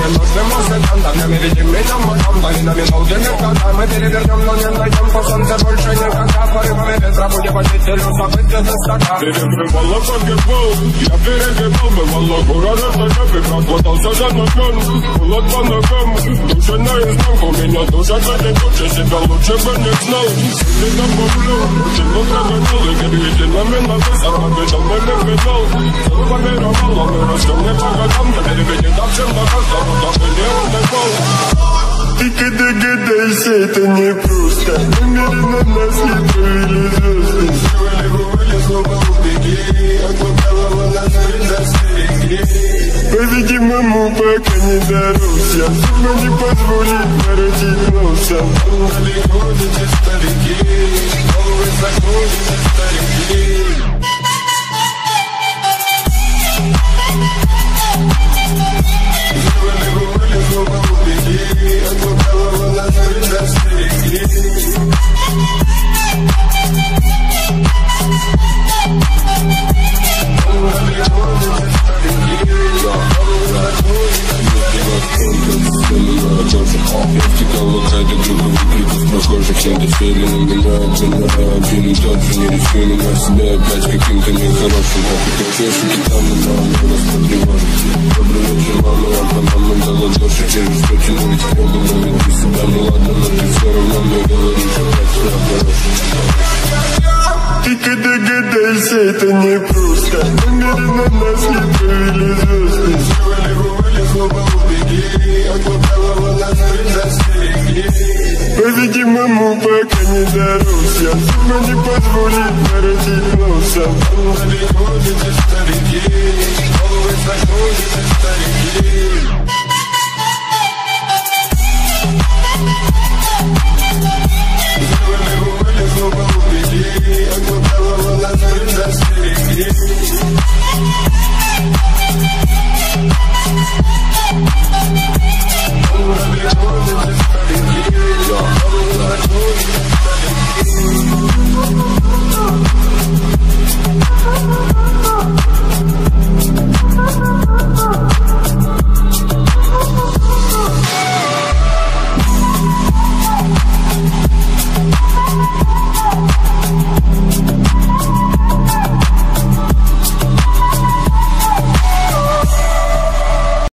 не нужным музыкантам. Не видим меня мадам, долинами долгими года. Мы перевернем, но не найдем по солнце больше никогда. Порывами ветра будем водителю события до стака. Перекрывала погибал, я перегибал, бывало города шагами, прокладался за ногам. Холод по ногам, душа наизнанку, меня душа задержит, себя лучше бы не знал. Ты там поплыл, сильно прогонял, и переведенными на высор, победил мы не финал. Целый помировал, а мы растем не по годам, теперь видит так, чем на каждом, даже не удержал. Ты когда гадайся, это не просто. Намеренно нас не провели звезды. Сделали, снова убеги, отпугала нас предостереги. По-видимому, пока не дорос я, судьба не позволит воротить носом. Далеко эти старики, головы заходят старики. Сделали, снова убеги, отпугала нас предостереги. Я втекала какая-то группа выкриков прохожих. Всем доверие на меня, один и тот же. Не рискую на себя опять каким-то нехорошим. Как чешики там, но нас потревожит. Добрый вечер, мама, я по нам на ладоши. Через что тянулись кровью, но веди себя не ладно. Но ты все равно мне говоришь, опять все хорошо. Ты когда гадайся, это не просто. Намеренно нас не провели звезды. Сделали, снова убеги, отпугала нас предостереги. По-видимому, пока не дорос я, судьба не позволит воротить носом. Далеко эти старики, головы заходят старики.